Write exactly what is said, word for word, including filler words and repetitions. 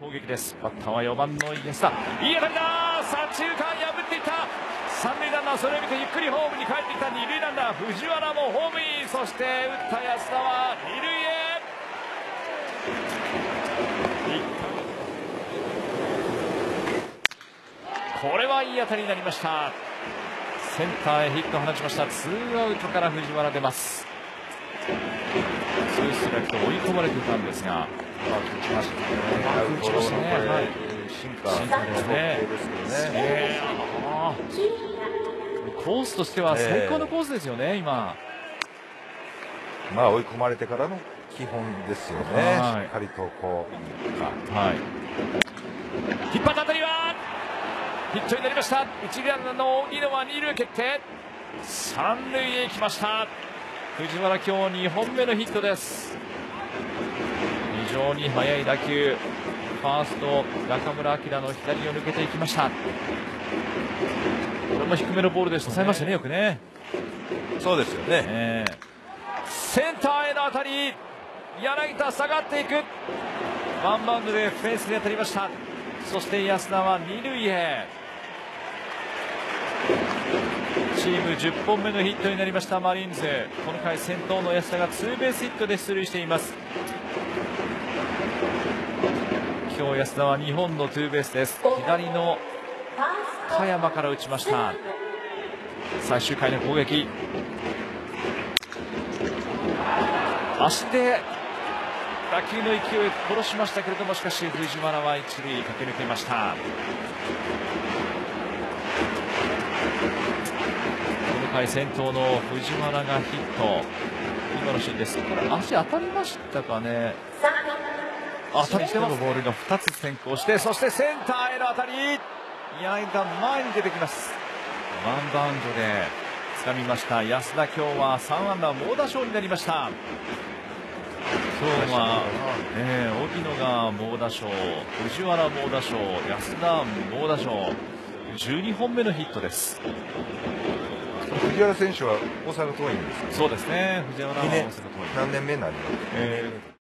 攻撃です。バッターはよばんのイエスタ。いい当たりだ。左中間破っていった。三塁ランナーそれを見てゆっくりホームに帰ってきた。二塁ランナー藤原もホームイン。そして打った安田は二塁へ。これはいい当たりになりました。センターへヒットを放ちました。ツーアウトから藤原出ます。ツーストライクと追い込まれていたんですが、 うまく打ちましたね。 打ちましたね。はい。 進化進化ですね。えー、コースとしては最高のコースですよね、今。 まあ追い込まれてからの基本ですよね。 はい、 しっかりとこう、 はい、引っ張った当たりはヒットになりました。一塁ランナーの荻野は二塁決定。三塁へ行きました。藤原今日にほんめのヒットです。非常に速い打球、ファースト中村晃の左を抜けていきました。これも低めのボールで抑えましたね、よくね。 そうですよね、 えー、センターへの当たり、柳田下がっていく。ワンバウンドでフェンスに当たりました。そして安田は二塁へ。チームじゅっぽんめのヒットになりましたマリーンズ。この回先頭の安田がツーベースヒットで出塁しています。今日安田はにほんのツーベースです。左の香山から打ちました。最終回の攻撃、足で打球の勢いを殺しましたけれども、しかし藤原は一塁駆け抜けました。この回先頭の藤原がヒット。今のシーンです。これ足当たりましたかね。当たりしてます。ボールがふたつ先行して、そしてセンターへの当たり、柳田前に出てきます。ワンバウンドで掴みました。安田今日はさんあんだ猛打賞になりました。今日は、えー、荻野が猛打賞、藤原猛打賞、安田猛打賞、じゅうにほんめのヒットです。 藤原選手は大阪桐蔭ですか。 そうですね、藤原は大阪桐蔭。 何年目になりますか。 えー